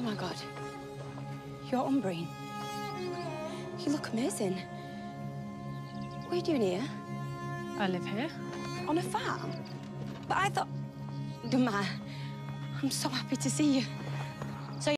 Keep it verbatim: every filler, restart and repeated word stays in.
my God. You're Umbrian. You look amazing. What are you doing here? I live here. On a farm? But I thought... Don't matter. I'm so happy to see you.